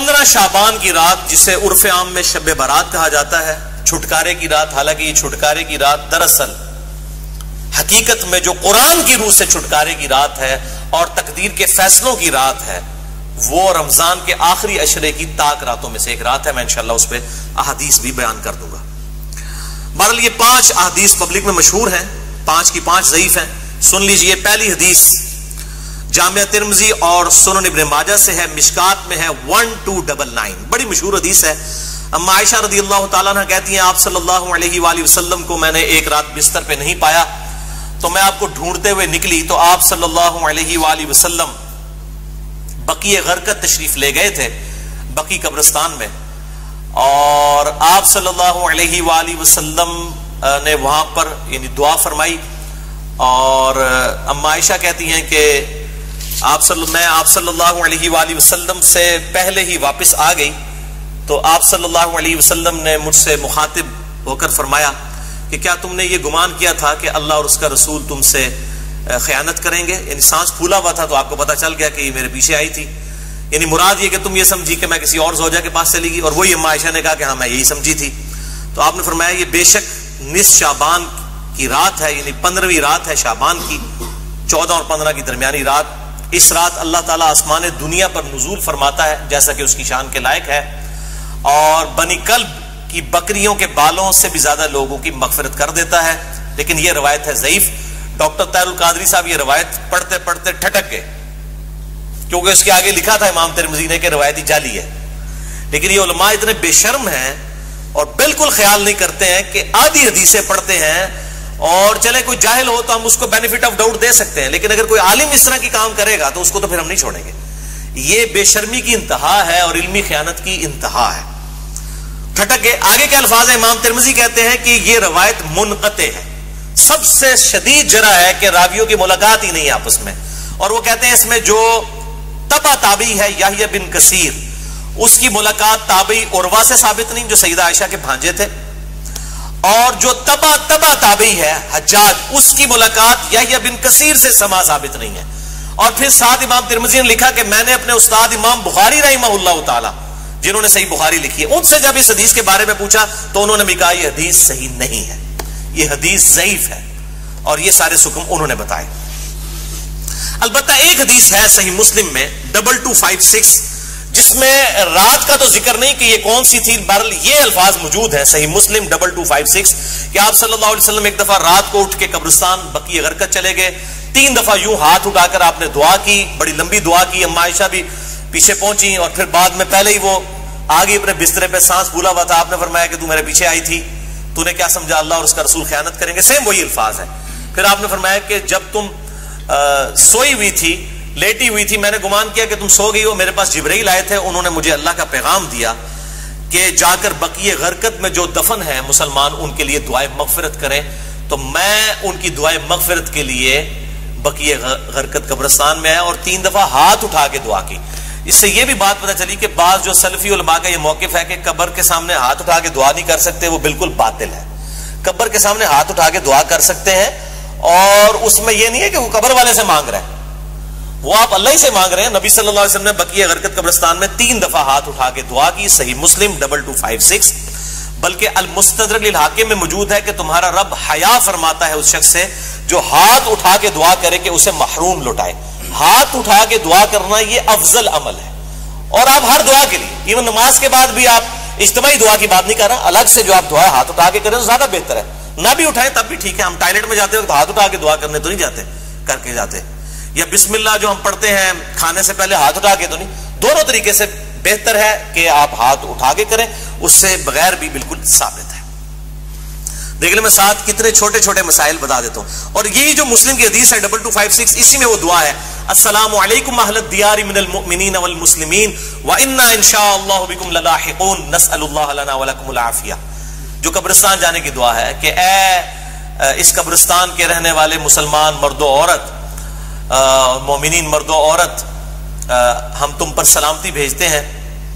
15 شعبان کی رات جسے عرف عام میں شب برات کہا جاتا ہے، چھٹکارے کی رات، حالانکہ یہ چھٹکارے کی رات دراصل حقیقت میں جو قرآن کی روح سے چھٹکارے کی رات ہے اور تقدیر کے فیصلوں کی رات ہے، وہ رمضان کے آخری عشرے کی تاک راتوں میں سے ایک رات ہے. میں انشاءاللہ اس پہ احادیث بھی بیان کر دوں گا. بہرحال یہ 5 احادیث پبلک میں مشہور ہیں، 5 کی 5 ضعیف ہیں. سن لیجئے. پہلی حدیث جامعہ ترمذی اور سنن ابن ماجہ سے ہے، مشکات میں ہے 1299، بڑی مشہور حدیث ہے. اما عائشہ رضی اللہ تعالیٰ عنہ کہتی ہیں آپ صلی اللہ علیہ وآلہ وسلم کو میں نے ایک رات بستر پہ نہیں پایا تو میں آپ کو ڈھونڈتے ہوئے نکلی تو آپ صلی اللہ علیہ وآلہ وسلم بقیع غرقد تشریف لے گئے تھے، بقیع قبرستان میں، اور آپ صلی اللہ علیہ وآلہ وسلم نے وہاں پر یعنی دعا فرمائی. اور اما عائشہ کہتی ہیں کہ میں آپ صلی اللہ علیہ وآلہ وسلم سے پہلے ہی واپس آ گئی تو آپ صلی اللہ علیہ وسلم نے مجھ سے مخاطب ہو کر فرمایا کہ کیا تم نے یہ گمان کیا تھا کہ اللہ اور اس کا رسول تم سے خیانت کریں گے؟ یعنی سانس پھولا ہوا تھا تو آپ کو پتا چل گیا کہ یہ میرے پیچھے آئی تھی، یعنی مراد یہ کہ تم یہ سمجھی کہ میں کسی اور زوجہ کے پاس چلی گئی. اور وہی اما عائشہ نے کہا کہ ہاں میں یہی سمجھی تھی. تو آپ نے فرمایا یہ بے شک نصف شعبان کی رات ہے، یعنی 15ویں رات ہے شعبان کی، 14 اور 15 کی درمیانی رات. اس رات اللہ تعالیٰ آسمان دنیا پر نزول فرماتا ہے جیسا کہ اس کی شان کے لائق ہے، اور بنی کلب کی بکریوں کے بالوں سے بھی زیادہ لوگوں کی مغفرت کر دیتا ہے. لیکن یہ روایت ہے ضعیف. ڈاکٹر طاہر القادری صاحب یہ روایت پڑھتے پڑھتے ٹھٹک گئے کیونکہ اس کے آگے لکھا تھا امام ترمذی نے کہ روایت جعلی ہے. لیکن یہ علماء اتنے بے شرم ہیں اور بالکل خیال نہیں کرتے ہیں کہ آدھی حدیثیں پڑھتے ہیں اور چلے کوئی جاہل ہو تو ہم اس کو بینیفٹ آف ڈاؤٹ دے سکتے ہیں، لیکن اگر کوئی عالم اس طرح کی کام کرے گا تو اس کو تو پھر ہم نہیں چھوڑیں گے. یہ بے شرمی کی انتہا ہے اور علمی خیانت کی انتہا ہے. ٹھٹک گئے. آگے کے الفاظ ہیں. امام ترمذی کہتے ہیں کہ یہ روایت منقطع ہے، سب سے شدید جرح ہے کہ راویوں کی ملاقات ہی نہیں ہے آپس میں. اور وہ کہتے ہیں اس میں جو تبع تابعی ہے یحییٰ بن کثیر، اس کی ملاقات تابعی عروہ سے ثابت نہیں جو سیدہ عائشہ کے بھانجے تھے، اور جو تبع تابعی ہے حجاج، اس کی ملاقات یحییٰ بن کثیر سے سما ثابت نہیں ہے. اور پھر ساتھ امام ترمذی نے لکھا کہ میں نے اپنے استاد امام بخاری رحمہ اللہ تعالی جنہوں نے صحیح بخاری لکھی ہے ان سے جب اس حدیث کے بارے میں پوچھا تو انہوں نے بھی کہا یہ حدیث صحیح نہیں ہے، یہ حدیث ضعیف ہے، اور یہ سارے حکم انہوں نے بتائے. البتہ ایک حدیث ہے صحیح مسلم میں 2256 جس میں رات کا تو ذکر نہیں کہ یہ کون سی تھی، بہرحال یہ الفاظ موجود ہیں صحیح مسلم 2256 کہ آپ صلی اللہ علیہ وسلم ایک دفعہ رات کو اٹھ کے قبرستان بقیع غرقد چلے گئے. 3 دفعہ یوں ہاتھ اٹھا کر آپ نے دعا کی، بڑی لمبی دعا کی. اما عائشہ بھی پیچھے پہنچی اور پھر بعد میں پہلے ہی وہ آگے اپنے بسترے پہ سانس پھولا ہوا تھا. آپ نے فرمایا کہ تو میرے پیچھے آئی تھی، تو نے کیا سمجھا اللہ اور اس کا رسول خیانت کریں گے؟ سیم وہی الفاظ ہے. پھر آپ نے فرمایا کہ جب تم سوئی ہوئی تھی، لیٹی ہوئی تھی، میں نے گمان کیا کہ تم سو گئی ہو. میرے پاس جبرائیل آئے تھے، انہوں نے مجھے اللہ کا پیغام دیا کہ جا کر بقیع غرقد میں جو دفن ہے مسلمان ان کے لیے دعائے مغفرت کریں. تو میں ان کی دعائے مغفرت کے لیے بقیع غرقد قبرستان میں آیا اور 3 دفعہ ہاتھ اٹھا کے دعا کی. اس سے یہ بھی بات پتہ چلی کہ بعض جو سلفی علماء کا یہ موقف ہے کہ قبر کے سامنے ہاتھ اٹھا کے دعا نہیں کر سکتے، وہ بالکل باطل ہے. قبر کے سامنے ہاتھ اٹھا کے دعا کر سکتے ہیں، اور اس میں یہ نہیں ہے کہ وہ قبر والے سے مانگ رہے ہیں، وہ آپ اللہ ہی سے مانگ رہے ہیں. نبی صلی اللہ علیہ وسلم نے بقیع غرقد قبرستان میں 3 دفعہ ہاتھ اٹھا کے دعا کی. صحیح مسلم 2256. بلکہ المستدرک للحاکم میں موجود ہے کہ تمہارا رب حیا فرماتا ہے اس شخص سے جو ہاتھ اٹھا کے دعا کرے کہ اسے محروم لوٹائے. ہاتھ اٹھا کے دعا کرنا یہ افضل عمل ہے، اور آپ ہر دعا کے لیے ایون نماز کے بعد بھی آپ اجتماعی دعا کی بات نہیں کر رہا، الگ سے جو آپ دعا ہاتھ اٹھا کے کریں تو زیادہ بہتر ہے. نہ بھی اٹھائیں تب بھی ٹھیک ہے. ہم ٹائلٹ میں جاتے ہیں تو ہاتھ اٹھا کے دعا کرنے تو نہیں جاتے، کر کے جاتے. یا بسم اللہ جو ہم پڑھتے ہیں کھانے سے پہلے ہاتھ اٹھا کے تو نہیں. دونوں طریقے سے بہتر ہے کہ آپ ہاتھ اٹھا کے کریں، اس سے بغیر بھی بالکل ثابت ہے. دیکھ لیں میں ساتھ کتنے چھوٹے چھوٹے مسائل بتا دیتا ہوں. اور یہی جو مسلم کی حدیث ہے 2256 اسی میں وہ دعا ہے السلام علیکم اہل الدیار من المؤمنین والمسلمین وانا انشاءاللہ بکم للاحقون نسأل اللہ لنا ولکم العافیہ. جو قبرستان جانے کی دعا ہے کہ اے اس قبرستان کے رہنے والے مسلمان مرد و عورت، مومنین مرد و عورت، ہم تم پر سلامتی بھیجتے ہیں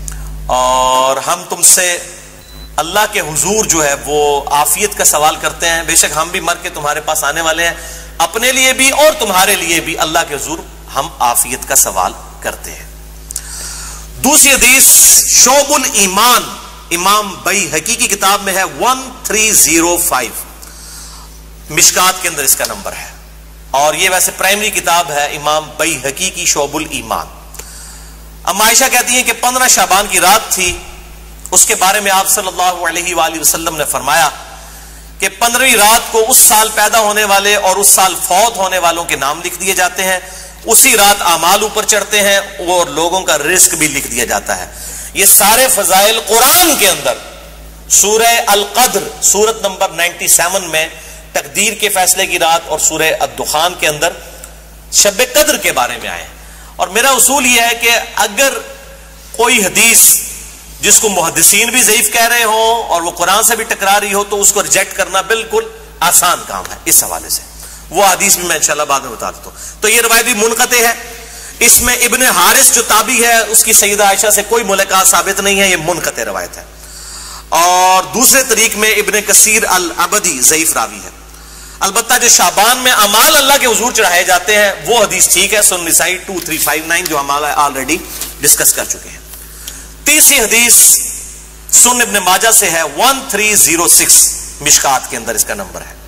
اور ہم تم سے اللہ کے حضور جو ہے وہ عافیت کا سوال کرتے ہیں. بے شک ہم بھی مر کے تمہارے پاس آنے والے ہیں، اپنے لیے بھی اور تمہارے لیے بھی اللہ کے حضور ہم عافیت کا سوال کرتے ہیں. دوسری حدیث شعب الایمان، امام بیہقی کی کتاب میں ہے 1305، مشکات کے اندر اس کا نمبر ہے، اور یہ ویسے پرائمری کتاب ہے امام بیہقی کی شعب الایمان۔ ام عائشہ کہتی ہیں کہ 15 شعبان کی رات تھی، اس کے بارے میں آپ صلی اللہ علیہ وآلہ وسلم نے فرمایا کہ 15ویں رات کو اس سال پیدا ہونے والے اور اس سال فوت ہونے والوں کے نام لکھ دیے جاتے ہیں، اسی رات اعمال اوپر چڑھتے ہیں اور لوگوں کا رزق بھی لکھ دیا جاتا ہے۔ یہ سارے فضائل قرآن کے اندر سورہ القدر سورت نمبر 97 میں تقدیر کے فیصلے کی رات اور سورہ الدخان کے اندر شب قدر کے بارے میں آئے ہیں۔ اور میرا اصول یہ ہے کہ اگر کوئی حدیث جس کو محدثین بھی ضعیف کہہ رہے ہوں اور وہ قرآن سے بھی ٹکرا رہی ہو تو اس کو ریجیکٹ کرنا بالکل آسان کام ہے۔ اس حوالے سے وہ حدیث بھی میں انشاءاللہ بعد میں بتا دیتا ہوں۔ تو یہ روایت بھی منقطع ہے، اس میں ابن حارث جو تابعی ہے اس کی سیدہ عائشہ سے کوئی ملاقات ثابت نہیں ہے، یہ منقطع روایت ہے۔ اور دوسرے طریق میں ابن کثیر العبدی ضعیف راوی ہے۔ البتہ جو شعبان میں اعمال اللہ کے حضور چڑھائے جاتے ہیں وہ حدیث ٹھیک ہے، سنن نسائی 2359 جو ہم آلریڈی ڈسکس کر چکے ہیں۔ تیسری حدیث سنن ابن ماجہ سے ہے 1306، مشکات کے اندر اس کا نمبر ہے،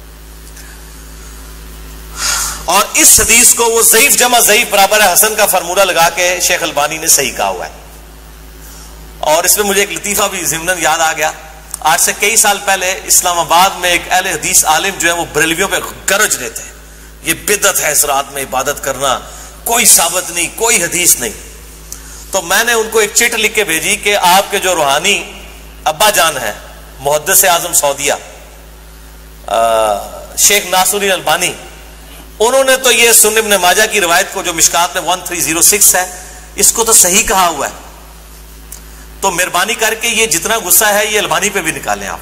اور اس حدیث کو وہ ضعیف جمع ضعیف برابر ہے حسن کا فارمولہ لگا کے شیخ البانی نے صحیح کہا ہوا ہے۔ اور اس میں مجھے ایک لطیفہ بھی ضمناً یاد آ گیا، آج سے کئی سال پہلے اسلام آباد میں ایک اہل حدیث عالم جو ہے وہ بریلویوں پہ گرج رہتے ہیں یہ بدعت ہے اس رات میں عبادت کرنا، کوئی ثابت نہیں، کوئی حدیث نہیں۔ تو میں نے ان کو ایک چٹ لکھ کے بھیجی کہ آپ کے جو روحانی ابا جان ہے محدث اعظم سعودیہ شیخ ناصر الدین البانی، انہوں نے تو یہ سنن ابن ماجہ کی روایت کو جو مشکات میں 1306 ہے اس کو تو صحیح کہا ہوا ہے، تو مہربانی کر کے یہ جتنا غصہ ہے یہ البانی پہ بھی نکالیں آپ۔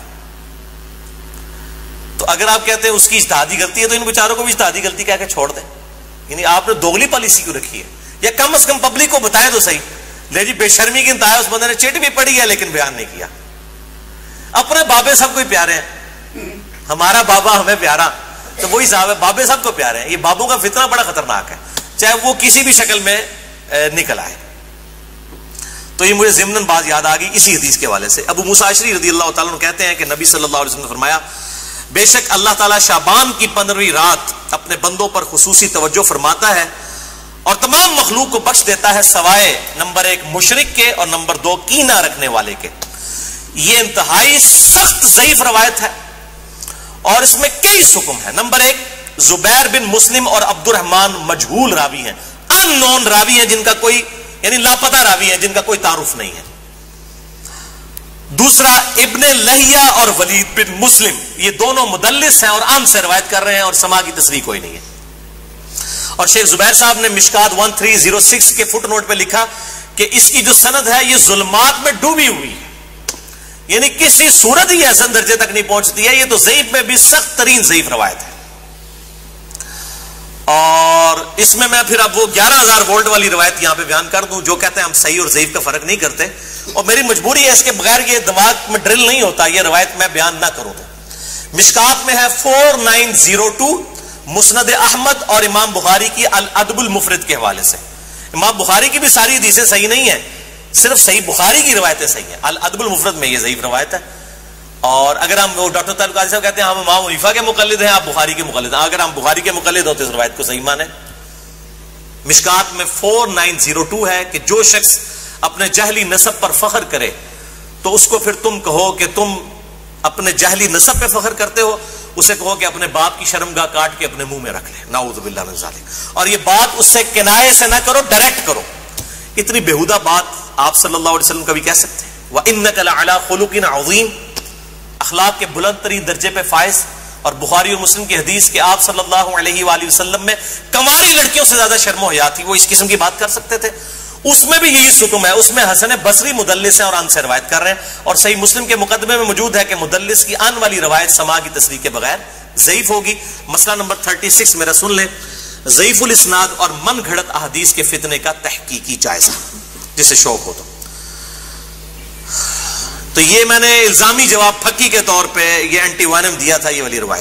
تو اگر آپ کہتے ہیں اس کی اجتہادی غلطی ہے تو ان بیچاروں کو بھی اجتہادی غلطی کہہ کے چھوڑ دیں، یعنی آپ نے دوگلی پالیسی کیوں رکھی ہے؟ یا کم از کم پبلک کو بتائیں تو صحیح، لے جی بے شرمی کی انتہا، اس بندے نے چٹ بھی پڑھی ہے لیکن بیان نہیں کیا۔ اپنے بابے سب کو پیارے ہیں، ہمارا بابا ہمیں پیارا تو وہی صاحب ہے، بابے سب کو پیارے ہیں۔ یہ بابوں کا فتنہ بڑا خطرناک ہے، چاہے وہ کسی بھی شکل میں نکل آئے۔ تو یہ مجھے ضمناً بات یاد آ گئی اسی حدیث کے حوالے سے۔ ابو موسیٰ اشعری رضی اللہ تعالیٰ عنہ کہتے ہیں کہ نبی صلی اللہ علیہ وسلم نے فرمایا بے شک اللہ تعالیٰ شعبان کی 15ویں رات اپنے بندوں پر خصوصی توجہ فرماتا ہے اور تمام مخلوق کو بخش دیتا ہے سوائے نمبر 1 مشرک کے اور نمبر 2 کینہ رکھنے والے کے۔ یہ انتہائی سخت ضعیف روایت ہے اور اس میں کئی حکم ہے۔ نمبر 1 زبیر بن مسلم اور عبد الرحمن مجہول راوی ہیں، ان نون راوی ہیں جن کا کوئی یعنی لاپتہ راوی ہیں جن کا کوئی تعارف نہیں ہے۔ دوسرا ابن لہیہ اور ولید بن مسلم، یہ دونوں مدلس ہیں اور ان سے روایت کر رہے ہیں اور سما کی تصریح کوئی نہیں ہے۔ اور شیخ زبیر صاحب نے مشکات 1306 کے فٹ نوٹ پہ لکھا کہ اس کی جو سند ہے یہ ظلمات میں ڈوبی ہوئی ہے، یعنی کسی صورت ہی حسن درجے تک نہیں پہنچتی ہے، یہ تو ضعیف میں بھی سخت ترین ضعیف روایت ہے۔ اور اس میں پھر اب وہ 11,000 وولٹ والی روایت یہاں پہ بیان کر دوں جو کہتے ہیں ہم صحیح اور ضعیف کا فرق نہیں کرتے، اور میری مجبوری ہے اس کے بغیر یہ دماغ میں ڈرل نہیں ہوتا یہ روایت میں بیان نہ کروں تو۔ مشکات میں ہے 4902 مسند احمد اور امام بخاری کی الادب المفرد کے حوالے سے۔ امام بخاری کی بھی ساری حدیثیں صحیح نہیں ہیں، صرف صحیح بخاری کی روایتیں صحیح ہیں، الادب المفرد میں یہ ضعیف روایت ہے۔ اور اگر ہم ڈاکٹر طارق قادری صاحب کہتے ہیں ہم امام حنیفہ کے مقلد ہیں، آپ بخاری کے مقلد ہیں، اگر ہم بخاری کے مقلد ہوتے اس روایت کو صحیح مانیں۔ مشکات میں 4902 ہے کہ جو شخص اپنے جہلی نسب پر فخر کرے تو اس کو پھر تم کہو کہ تم اپنے جہلی نسب پہ فخر کرتے ہو، اسے کہو کہ اپنے باپ کی شرمگاہ کاٹ کے اپنے منہ میں رکھ لے، نعوذ باللہ من ذالک۔ اور یہ بات اس سے کنایے سے نہ کرو، ڈائریکٹ کرو۔ اتنی بےہودہ بات آپ صلی اللہ علیہ وسلم کبھی کہہ سکتے ہیں؟ وَإِنَّكَ لَعَلَىٰ خُلُقٍ عَظِيمٍ، اخلاق کے بلند ترین درجے پہ فائز۔ اور بخاری اور مسلم کی حدیث کہ آپ صلی اللہ علیہ وآلہ وسلم میں کماری لڑکیوں سے زیادہ شرم و حیا تھی، وہ اس قسم کی بات کر سکتے تھے؟ اس میں بھی یہی حکم ہے، اس میں حسن بصری مدلس ہیں اور ان سے روایت کر رہے ہیں، اور صحیح مسلم کے مقدمے میں موجود ہے کہ مدلس کی ان والی روایت سما کی تصریح کے بغیر ضعیف ہوگی۔ مسئلہ نمبر 36 میرا سن لیں، ضعیف الاسناد اور من گھڑت احادیث کے فتنے کا تحقیقی جائزہ، جسے شوق ہو تو یہ میں نے الزامی جواب پھکی کے طور پہ یہ اینٹی وانم دیا تھا، یہ والی روایت۔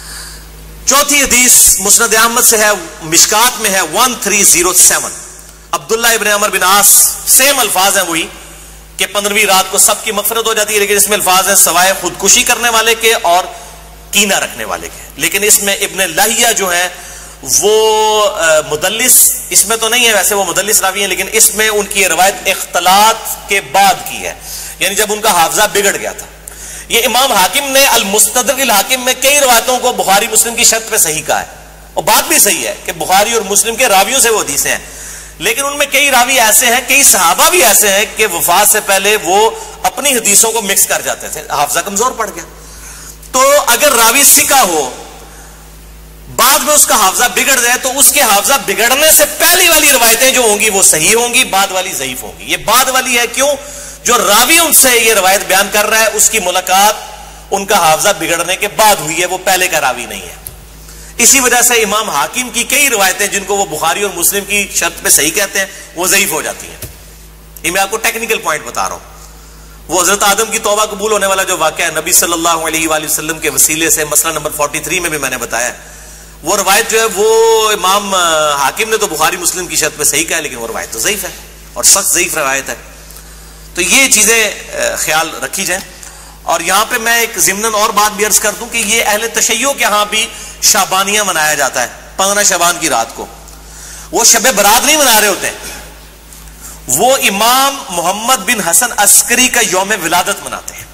چوتھی حدیث مسند احمد سے ہے، مشکات میں ہے 1307، عبداللہ ابن عمر بن عاص، سیم الفاظ ہیں وہی کہ 15ویں رات کو سب کی مغفرت ہو جاتی ہے، لیکن اس میں الفاظ ہیں سوائے خودکشی کرنے والے کے اور کینہ رکھنے والے کے. لیکن اس میں ابن لہیہ جو ہیں وہ مدلس، اس میں تو نہیں ہے ویسے وہ مدلس راوی ہیں، لیکن اس میں ان کی یہ روایت اختلاط کے بعد کی ہے، یعنی جب ان کا حافظہ بگڑ گیا تھا. یہ امام حاکم نے المستدرک الحاکم میں کئی روایتوں کو بخاری مسلم کی شرط پہ صحیح کہا ہے، اور بات بھی صحیح ہے کہ بخاری اور مسلم کے راویوں سے وہ حدیثیں ہیں، لیکن ان میں کئی راوی ایسے ہیں، کئی صحابہ بھی ایسے ہیں کہ وفات سے پہلے وہ اپنی حدیثوں کو مکس کر جاتے تھے، حافظہ کمزور پڑ گیا. تو اگر راوی ثقہ ہو، بعد میں اس کا حافظہ بگڑ جائے، تو اس کے حافظہ بگڑنے سے پہلی والی روایتیں جو ہوں گی وہ صحیح ہوں گی، بعد والی ضعیف ہوں گی. یہ بعد والی ہے کیوں؟ جو راوی ان سے یہ روایت بیان کر رہا ہے اس کی ملاقات ان کا حافظہ بگڑنے کے بعد ہوئی ہے، وہ پہلے کا راوی نہیں ہے. اسی وجہ سے امام حاکم کی کئی روایتیں جن کو وہ بخاری اور مسلم کی شرط پہ صحیح کہتے ہیں وہ ضعیف ہو جاتی ہیں. یہ میں آپ کو ٹیکنیکل پوائنٹ بتا رہا ہوں. وہ حضرت آدم کی توبہ قبول ہونے والا جو واقعہ ہے نبی صلی اللہ علیہ وآلہ وسلم کے وسیلے سے، مسئلہ نمبر 43 میں بھی میں نے بتایا، وہ روایت جو ہے وہ امام حاکم نے تو بخاری مسلم کی شرط پہ صحیح کہا، لیکن وہ روایت تو ضعیف ہے اور سخت ضعیف روایت ہے. تو یہ چیزیں خیال رکھی جائیں. اور یہاں پہ میں ایک ضمناً اور بات بھی عرض کر دوں کہ یہ اہل تشیع کے ہاں بھی شعبانیہ منایا جاتا ہے 15 شعبان کی رات کو. وہ شب برات نہیں منا رہے ہوتے ہیں، وہ امام محمد بن حسن عسکری کا یوم ولادت مناتے ہیں.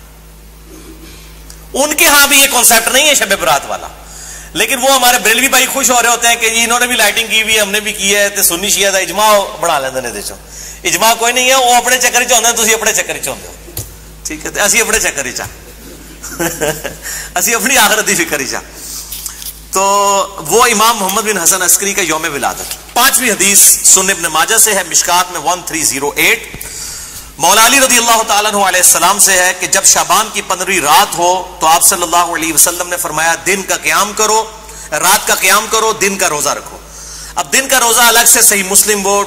ان کے ہاں بھی یہ کانسیپٹ نہیں ہے شب برات والا، لیکن وہ ہمارے بریلوی بھائی خوش ہو رہے ہوتے ہیں کہ انہوں نے بھی لائٹنگ کی ہوئی ہے، ہم نے بھی کی ہے، تو سنی شیعہ دا اجماع بڑھا لیندے نے. دیکھو اجماع کوئی نہیں ہے، وہ اپنے چکر چ ہوندے، تسی اپنے چکر چ ہوندے ہو. ٹھیک ہے، اسی اپنے چکر چ اسی اپنی آخرت دی فکر چ. تو وہ امام محمد بن حسن عسکری کا یوم ولادت. 5ویں حدیث سنن ابن ماجہ سے ہے، مشکات میں 1308. مولا علی رضی اللہ تعالیٰ عنہ علیہ السلام سے ہے کہ جب شعبان کی 15ویں رات ہو تو آپ صلی اللہ علیہ وسلم نے فرمایا دن کا قیام کرو، رات کا قیام کرو، دن کا روزہ رکھو. اب دن کا روزہ الگ سے صحیح مسلم وہ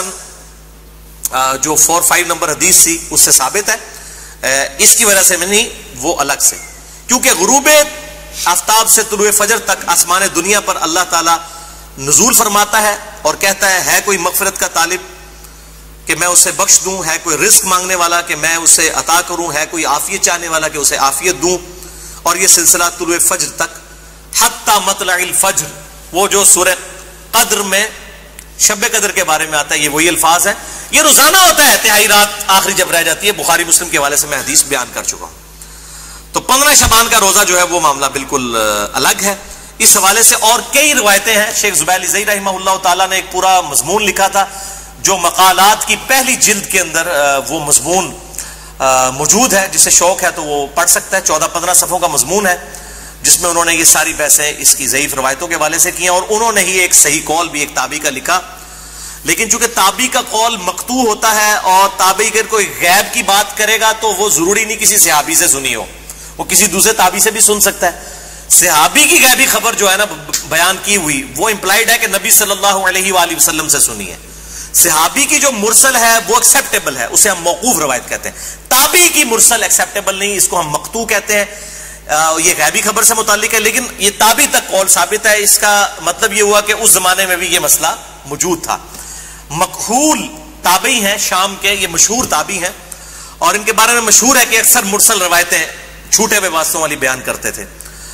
45 نمبر حدیث تھی اس سے ثابت ہے، اس کی وجہ سے میں نہیں، وہ الگ سے، کیونکہ غروب آفتاب سے طلوع فجر تک آسمان دنیا پر اللہ تعالیٰ نزول فرماتا ہے اور کہتا ہے کوئی مغفرت کا طالب کہ میں اسے بخش دوں، ہے کوئی رزق مانگنے والا کہ میں اسے عطا کروں، ہے کوئی عافیت چاہنے والا کہ اسے عافیت دوں. اور یہ سلسلہ طلوع فجر تک حتی مطلع الفجر، وہ جو سورہ قدر میں شب قدر کے بارے میں آتا ہے، یہ وہی الفاظ ہیں. یہ روزانہ ہوتا ہے، تہائی رات آخری جب رہ جاتی ہے، بخاری مسلم کے حوالے سے میں حدیث بیان کر چکا ہوں. تو 15 شعبان کا روزہ جو ہے وہ معاملہ بالکل الگ ہے. اس حوالے سے اور کئی روایتیں ہیں. شیخ زبیر زئی رحمہ اللہ تعالیٰ نے ایک پورا مضمون لکھا تھا جو مقالات کی پہلی جلد کے اندر وہ مضمون موجود ہے، جسے شوق ہے تو وہ پڑھ سکتا ہے. 14-15 صفحوں کا مضمون ہے جس میں انہوں نے یہ ساری بحثیں اس کی ضعیف روایتوں کے حوالے سے کی ہیں، اور انہوں نے ہی ایک صحیح قول بھی ایک تابعی کا لکھا. لیکن چونکہ تابعی کا قول مقطوع ہوتا ہے اور تابعی اگر کوئی غیب کی بات کرے گا تو وہ ضروری نہیں کسی صحابی سے سنی ہو، وہ کسی دوسرے تابعی سے بھی سن سکتا ہے. صحابی کی غیبی خبر جو ہے نا بیان کی ہوئی وہ امپلائڈ ہے کہ نبی صلی اللہ علیہ وآلہ وسلم سے سنی ہے. صحابی کی جو مرسل ہے وہ ایکسیپٹیبل ہے، اسے ہم موقوف روایت کہتے ہیں. تابعی کی مرسل ایکسیپٹیبل نہیں، اس کو ہم مقطوع کہتے ہیں. یہ غیبی خبر سے متعلق ہے، لیکن یہ تابعی تک قول ثابت ہے. اس کا مطلب یہ ہوا کہ اس زمانے میں بھی یہ مسئلہ موجود تھا. مکحول تابعی ہیں شام کے، یہ مشہور تابعی ہیں، اور ان کے بارے میں مشہور ہے کہ اکثر مرسل روایتیں چھوٹے ہوئے واسطوں والی بیان کرتے تھے.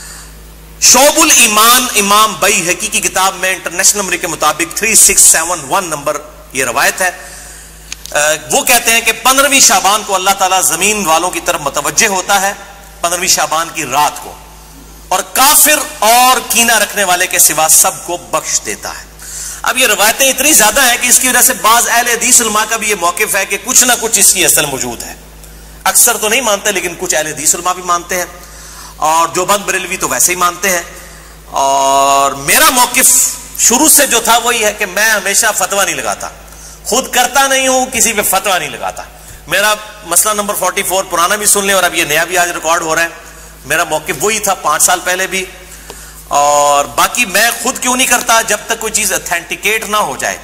شعب الایمان امام بیہقی کی کتاب میں انٹرنیشنل نمبر کے مطابق 3671 نمبر یہ روایت ہے. وہ کہتے ہیں کہ 15ویں شعبان کو اللہ تعالیٰ زمین والوں کی طرف متوجہ ہوتا ہے 15ویں شعبان کی رات کو، اور کافر اور کینہ رکھنے والے کے سوا سب کو بخش دیتا ہے. اب یہ روایتیں اتنی زیادہ ہیں کہ اس کی وجہ سے بعض اہل حدیث علماء کا بھی یہ موقف ہے کہ کچھ نہ کچھ اس کی اصل موجود ہے. اکثر تو نہیں مانتے لیکن کچھ اہل حدیث علماء بھی مانتے ہیں، اور جو بند بریلوی تو ویسے ہی مانتے ہیں. اور میرا موقف شروع سے جو تھا وہی ہے کہ میں ہمیشہ فتویٰ نہیں لگاتا، خود کرتا نہیں ہوں، کسی پہ فتویٰ نہیں لگاتا. میرا مسئلہ نمبر 44 پرانا بھی سن لیں اور اب یہ نیا بھی آج ریکارڈ ہو رہا ہے. میرا موقف وہی تھا 5 سال پہلے بھی، اور باقی میں خود کیوں نہیں کرتا، جب تک کوئی چیز اتھینٹیکیٹ نہ ہو جائے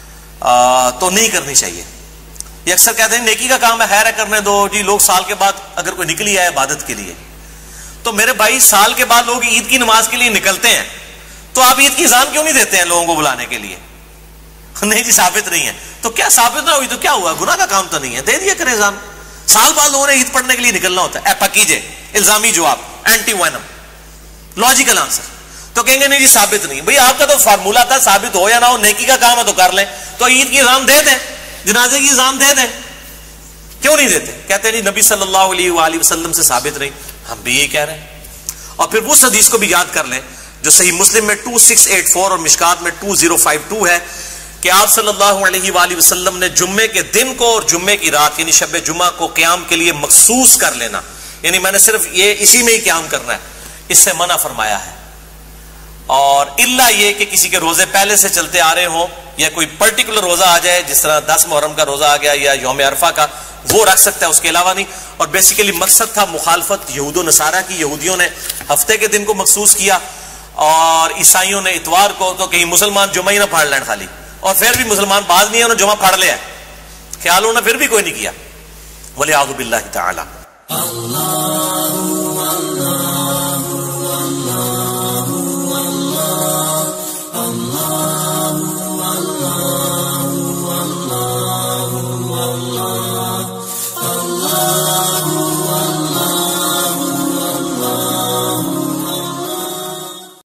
تو نہیں کرنی چاہیے. یہ اکثر کہتے ہیں نیکی کا کام ہے، خیر ہے کرنے دو جی. لوگ سال کے بعد اگر کوئی نکلی آئے عبادت کے لیے، تو میرے بھائی سال کے بعد لوگ عید کی نماز کے لیے نکلتے ہیں، تو آپ عید کی اذان کیوں نہیں دیتے ہیں لوگوں کو بلانے کے لیے؟ نہیں جی ثابت نہیں ہے. تو تو کیا ثابت نہ ہوئی تو کیا ہوا؟ گناہ کا کام تو نہیں ہے، دے دیا کرے ایگزام. سال بعد لوگوں نے عید پڑھنے کے لیے نکلنا ہوتا ہے. پکیجے الزامی جواب، اینٹی وینم، لاجیکل آنسر. تو کہیں گے نہیں جی ثابت نہیں. بھئی آپ کا تو فارمولا تھا ثابت ہو یا نہ ہو، نیکی کا کام ہے تو کر لیں. تو عید کی ایگزام دے دیں، جنازے کی ایگزام دے دیں. کیوں نہیں دیتے؟ کہتے ہیں جی نبی صلی اللہ علیہ وآلہ وسلم سے ثابت نہیں. ہم بھی یہی کہہ رہے ہیں. اور پھر اس حدیث کو بھی یاد کر لیں جو صحیح مسلم میں 2684 اور مشکات میں 2052 ہے کہ آپ صلی اللہ علیہ وآلہ وسلم نے جمعے کے دن کو اور جمعے کی رات یعنی شب جمعہ کو قیام کے لیے مخصوص کر لینا، یعنی میں نے صرف یہ اسی میں ہی قیام کرنا ہے، اس سے منع فرمایا ہے. اور الا یہ کہ کسی کے روزے پہلے سے چلتے آ رہے ہوں یا کوئی پرٹیکولر روزہ آ جائے، جس طرح 10 محرم کا روزہ آ گیا یا یوم عرفہ کا، وہ رکھ سکتا ہے، اس کے علاوہ نہیں. اور بیسیکلی مقصد تھا مخالفت یہود و نصارہ کی. یہودیوں نے ہفتے کے دن کو مخصوص کیا اور عیسائیوں نے اتوار کو. تو کہیں مسلمان جمعہ ہی نہ پھاڑ لین خالی، اور پھر بھی مسلمان بعض نہیں ہے انہوں نے جمعہ پھاڑ لیا ہے، خیال ہونا پھر بھی کوئی نہیں کیا. وَلِعَوْذُ بِاللَّهِ تَعَالَى.